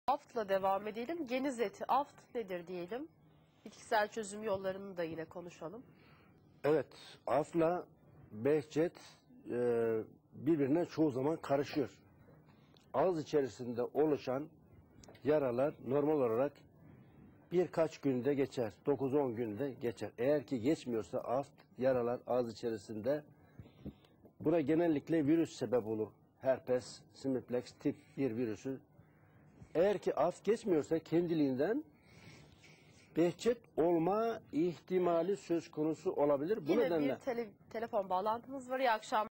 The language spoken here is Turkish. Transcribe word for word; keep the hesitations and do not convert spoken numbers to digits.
Aft'la devam edelim. Geniz eti, aft nedir diyelim. Bitkisel çözüm yollarını da yine konuşalım. Evet, afla behçet e, birbirine çoğu zaman karışıyor. Ağız içerisinde oluşan yaralar normal olarak birkaç günde geçer, dokuz on günde geçer. Eğer ki geçmiyorsa aft, yaralar ağız içerisinde, buna genellikle virüs sebep olur. Herpes, simplex tip bir virüsü. Eğer ki aft geçmiyorsa kendiliğinden behçet olma ihtimali söz konusu olabilir. Bu Yine nedenle bir tele telefon bağlantımız var. İyi akşamlar.